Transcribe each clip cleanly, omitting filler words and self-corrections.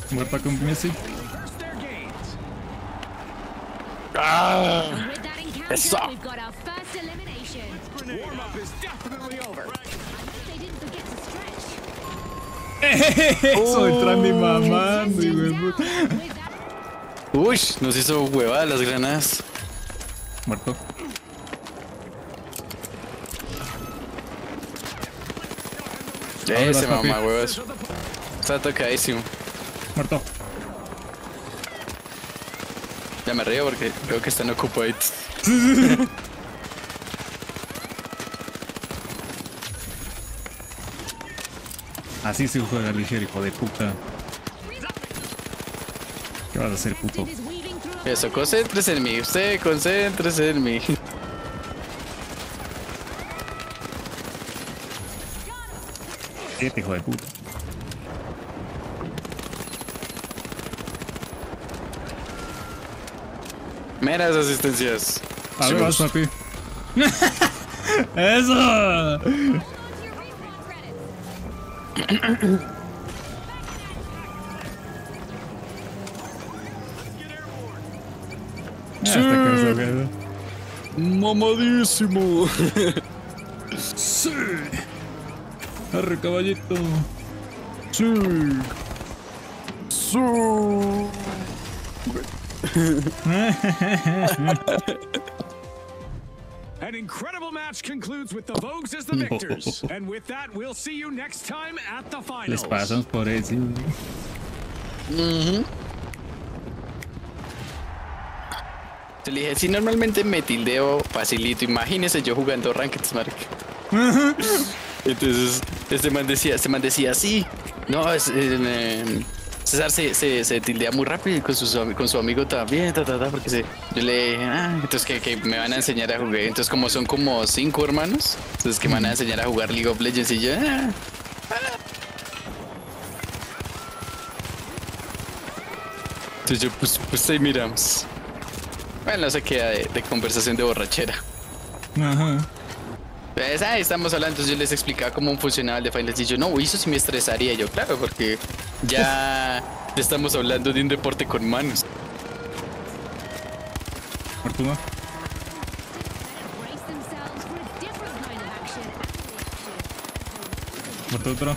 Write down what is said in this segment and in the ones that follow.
Muerta con Messi. ¡Ah! Eso. Eso, entrando y mamando, güey. Uy, nos hizo huevada las granadas. Muerto. Ese papi. mamá huevos. Está tocadísimo. Muerto. Ya me río porque creo que están ocupaditos. Así se juega ligero, hijo de puta. ¿Qué vas a hacer, puto? Eso, concéntrese en mí. Usted concéntrese en mí. Este hijo de puta. Meras asistencias. A ver, vas, papi. ¡Eso! Sí. Hasta que nos salga. Mamadísimo. Sí. Arre, caballito. Sí. Sí. An incredible match concludes with the Vogues as the victors. And with that, we'll see you next time at the finals. Les pasamos por eso. Te le dije, si normalmente me tildeo facilito, imagínese yo jugando Ranked, Mark. Entonces, este man decía, sí, no, César se tildea muy rápido con su amigo también, porque yo le dije, entonces que me van a enseñar a jugar. Entonces, como son como 5 hermanos, entonces que me van a enseñar a jugar League of Legends y yo, Entonces yo, pues ahí miramos. Bueno, no se queda de conversación de borrachera. Ajá. Pues ahí estamos hablando, entonces yo les explicaba cómo funcionaba el de Finals y yo, no, eso sí me estresaría. Yo, claro, porque ya estamos hablando de un deporte con manos. Fortuna. Muerto otro.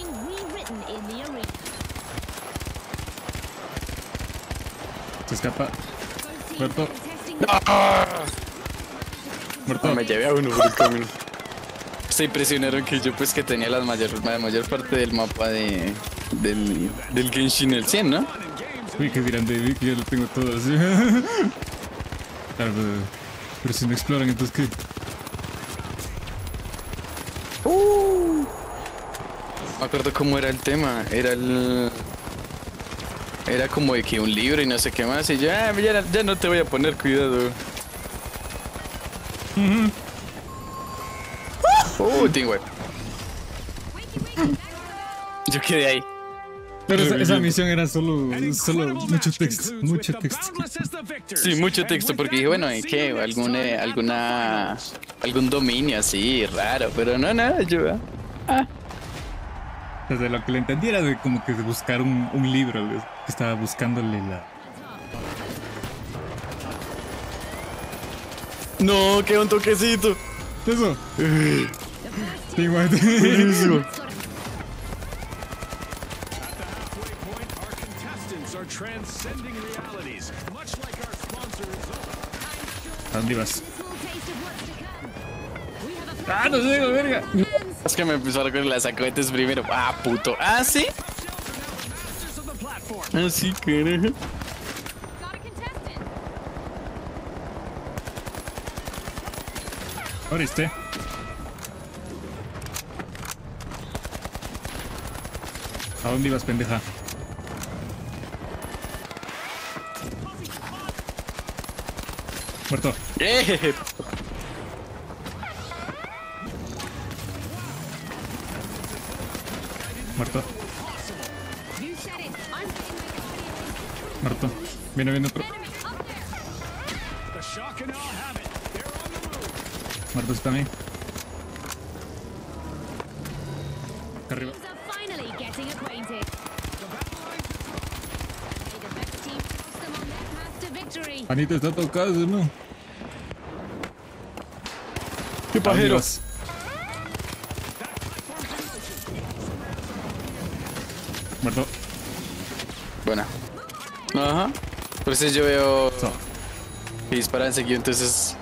Se escapa. Muerto. Muerto. No, me llevé a uno por el camino. Se impresionaron que yo pues que tenía la mayor parte del mapa del Genshin el 100, ¿no? Uy, qué dirán de mí que yo lo tengo todo así. Claro, pero si no exploran, entonces ¿qué? Me acuerdo cómo era el tema. Era como de que un libro y no sé qué más. Y yo, ya no te voy a poner cuidado. Teamwork. Yo quedé ahí. Pero esa misión era solo mucho texto, mucho texto. Sí, mucho texto, porque dije, bueno, ¿qué? Algún dominio así, raro, pero no, nada, yo... Desde lo que le entendí era de como que de buscar un libro, que estaba buscándole la... No, queda un toquecito. Eso. Sí, güey. ¿A dónde ibas? ¡Ah, no llego, verga! Es que me empezó a recordar las sacoetes primero. ¡Ah, puto! ¿Ah, sí? Ah, sí, carajo. ¿Oriste? ¿A dónde ibas, pendeja? Muerto. Muerto. Muerto. Viene otro. Muerto está también. Acá arriba. Anita está tocado, ¿no? ¡Qué pajeros! Muerto. Buena. Ajá. Por eso yo veo So. que disparan seguido, entonces.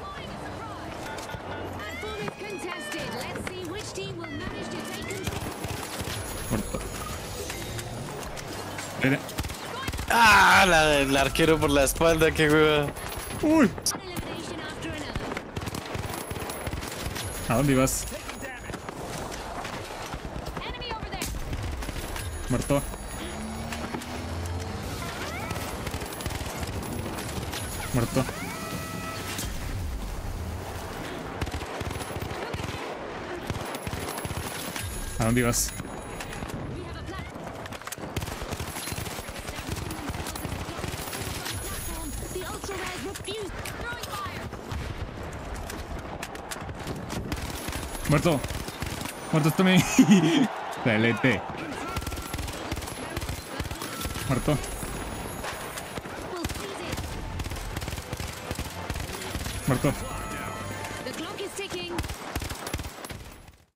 Muerto. Mira. ¡Ah! El arquero por la espalda, qué hueva. Uy. ¿A dónde ibas? Muerto. Muerto. ¿A dónde ibas? Muerto. Muerto también. Excelente. Muerto. Muerto.